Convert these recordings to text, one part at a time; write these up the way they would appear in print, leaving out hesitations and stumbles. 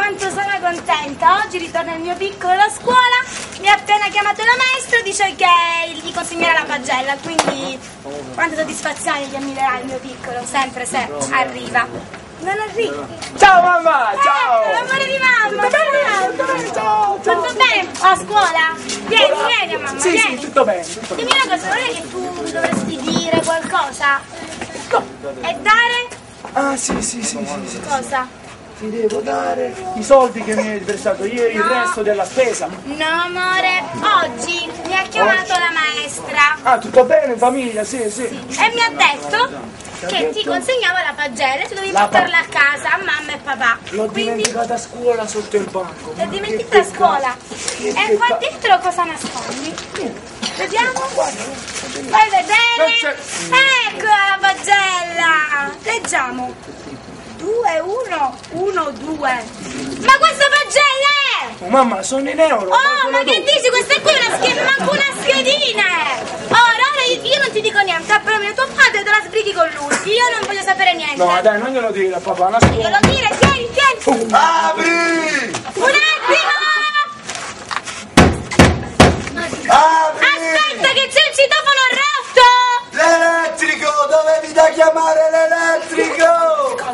quanto sono contenta. Oggi ritorna il mio piccolo alla scuola. Mi ha appena chiamato la maestra, dice che gli consegnerà la pagella. Quindi quante soddisfazioni gli ammirerà il mio piccolo, sempre se arriva. Non arriva. Ciao mamma, ciao! L'amore di mamma! Ciao! Tutto bene? A scuola? Vieni a mamma, Sì, vieni. sì, tutto bene. Dimmi una cosa, non è che tu dovresti dire qualcosa? E dare? Ah, sì. Cosa? Ti devo dare i soldi che mi hai prestato ieri, il resto della spesa. No amore, oggi mi ha chiamato la maestra Ah, tutto bene in famiglia, sì. e mi ha detto che ti consegnava la pagella e tu dovevi La portarla a casa a mamma e papà. L'ho Quindi dimenticata a scuola sotto il banco. l'hai dimenticata a scuola. E qua dentro cosa nascondi? Vediamo. Fai vedere. Ecco la pagella. Leggiamo. 2, 1, 1, 2. Ma questa pagella è! Oh, mamma, sono in euro. Oh, ma che dici? Questa qui è manco una schedina! Ora io non ti dico niente, però mio tuo padre te la sbrighi con lui. Io non voglio sapere niente. No, dai, non glielo dire a papà, Glielo dire, tieni! Apri! Un attimo! Apri! Aspetta che c'è il citofono rotto! L'elettrico! Dovevi da chiamare l'elettrico!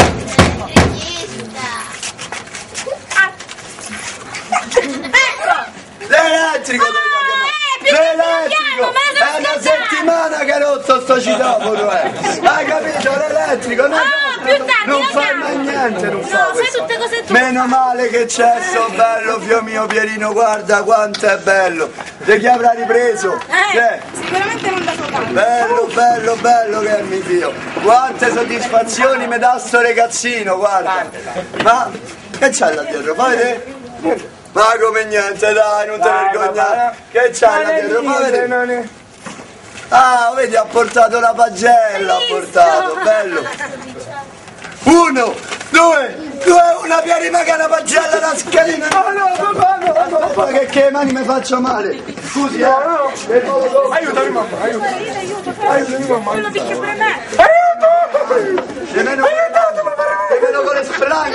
Ecco! L'elettrico devi da chiamare! L'elettrico! È una settimana che hai rotto sto citofono, Hai capito? L'elettrico! Più tardi Non lo fai chiamo. mai niente, non No, fa fai questo. tutte cose tu. Meno male che c'è sto bello fio mio Pierino, guarda quanto è bello! De chi avrà ripreso? Sicuramente non da tuo padre. Bello che è mio figlio! Quante soddisfazioni mi dà sto ragazzino, guarda! Ma che c'è là dietro? Fai vedere? Ma come niente, dai, non te vergognare! Che c'è là dietro? Fai vedere? Ah, vedi, ha portato la pagella, ha portato, bello! 1, 2, 1, vieni magari la pagella da scalina! No, papà, che mani mi faccio male! Scusi, Aiutami mamma, aiutami mamma. Non lo picchia pure me. Nemmeno con le spranghe!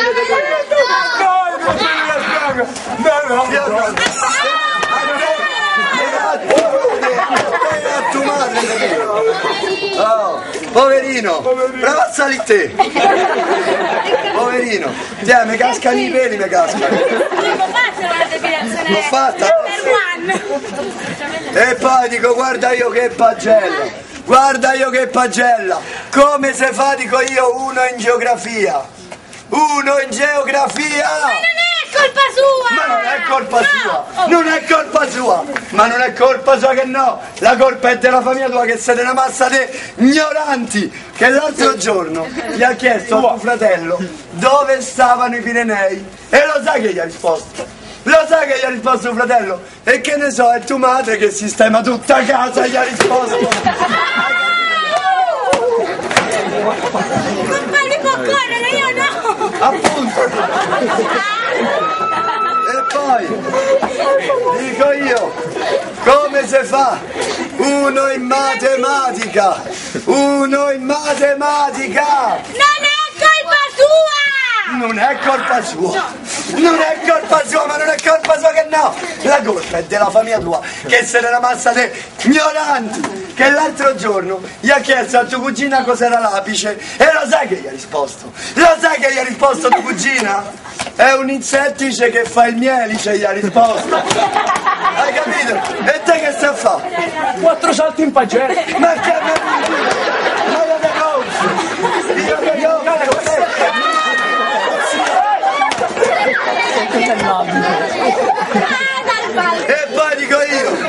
A tua madre! Oh, poverino! Prova a salire te! Poverino! Tieni, mi cascano i peli, mi cascano! L'ho fatta la depilazione. L'ho fatta? Per one. E poi dico, guarda io che pagella! Guarda io che pagella! Come se fa, dico io, uno in geografia! Uno in geografia! Colpa sua! Ma non è colpa sua! Non è colpa sua! Ma non è colpa sua che no! La colpa è della famiglia tua che siete una massa di ignoranti! Che l'altro giorno gli ha chiesto a tuo fratello dove stavano i Pirenei e lo sai che gli ha risposto? Lo sai che gli ha risposto tuo fratello? E che ne so, è tua madre che sistema tutta casa gli ha risposto! Compagni può correre, io no! Appunto! E poi dico io, come si fa? Uno in matematica! Uno in matematica! Non è colpa sua! Non è colpa sua! Non è colpa sua, ma non è colpa sua che no! La colpa è della famiglia tua, che siete una massa di ignoranti! Che l'altro giorno gli ha chiesto a tua cugina cos'era l'apice e lo sai che gli ha risposto? Lo sai che gli ha risposto tua cugina? È un insettice che fa il mielice, gli ha risposto. Hai capito? E te che stai a fare? 4 salti in pagella. Ma che ma io che conosco? Io che conosco? E poi dico io.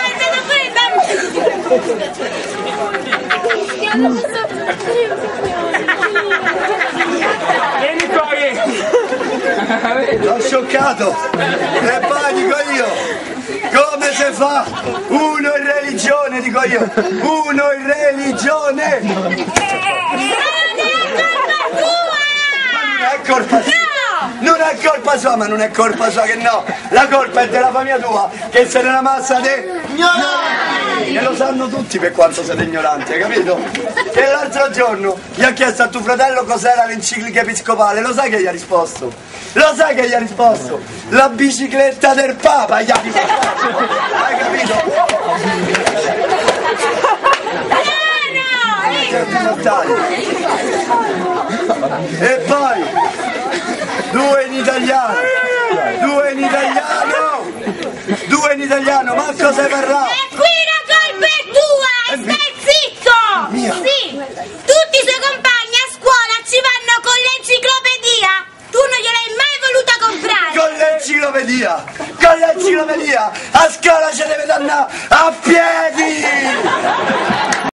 Vieni qua, vieni. L'ho scioccato. E poi dico io. Come si fa? Uno in religione, dico io. Uno in religione. Ma non è colpa sua. Non è colpa sua, ma non è colpa sua che no. La colpa è della famiglia tua, che sei una massa di ignoranti. E lo sanno tutti per quanto siete ignoranti, hai capito? E l'altro giorno gli ha chiesto a tuo fratello cos'era l'enciclica episcopale, lo sai che gli ha risposto? Lo sai che gli ha risposto? La bicicletta del Papa gli ha risposto! Hai capito? E poi due in italiano, ma cosa parlare? E qui la colpa è tua e stai zitto! Mia. Sì, tutti i suoi compagni a scuola ci vanno con l'enciclopedia, tu non gliel'hai mai voluta comprare! Con l'enciclopedia! A scuola ci deve andare a piedi!